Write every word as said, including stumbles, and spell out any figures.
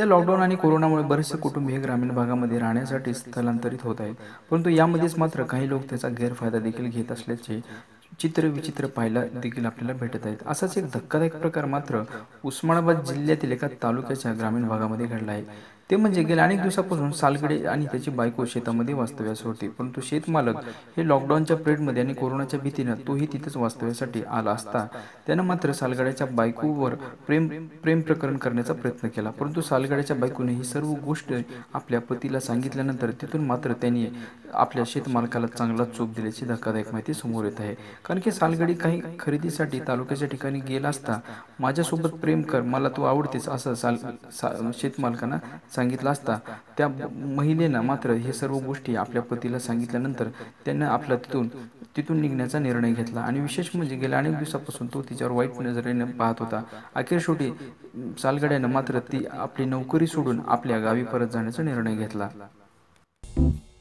सध्या लॉकडाऊन आणि कोरोनामुळे बरेचसे कुटुंब हे ग्रामीण भागामध्ये राहण्यासाठी स्थलांतरित होत आहेत, परंतु यामध्येच मात्र काही लोक त्याचा गैरफायदा देखील घेत असल्याचे चित्र विचित्र पाहायला देखील आपल्याला भेटत आहेत। असाच एक धक्कादायक प्रकार मात्र उस्मानाबाद जिल्ह्यातील एका तालुक्याच्या ग्रामीण भागामध्ये घडला आहे। ते म्हणजे गेल्या अनेक दिवसापासून सालगडे आणि त्याची बायको शेतामध्ये वास्तव्यास होते, परंतु शेतमालक हे लॉकडाऊनच्या पिरियडमध्ये आणि कोरोनाच्या भीतीनं तोही तिथेच वास्तव्यासाठी आला असता त्यानं मात्र सालगड्याच्या बायकोवर प्रेम प्रेम प्रकरण करण्याचा प्रयत्न केला, परंतु सालगड्याच्या बायकोने ही सर्व गोष्ट आपल्या पतीला सांगितल्यानंतर तिथून मात्र त्यांनी आपल्या शेतमालकाला चांगला चोप दिल्याची धक्कादायक माहिती समोर येत आहे। कारण की सालगडी काही खरेदीसाठी तालुक्याच्या ठिकाणी गेला असता माझ्यासोबत प्रेम कर, मला तू आवडतेस असं साल सा शेतमालकांना सांगितलं असता त्या महिलेनं मात्र हे सर्व गोष्टी आपल्या पतीला सांगितल्यानंतर त्यानं आपला तिथून तिथून निघण्याचा निर्णय घेतला आणि विशेष म्हणजे गेल्या अनेक दिवसापासून तो तिच्यावर वाईट नजरेने पाहत होता। अखेर शेवटी सालगड्यानं मात्र ती आपली नोकरी सोडून आपल्या गावी परत जाण्याचा निर्णय घेतला।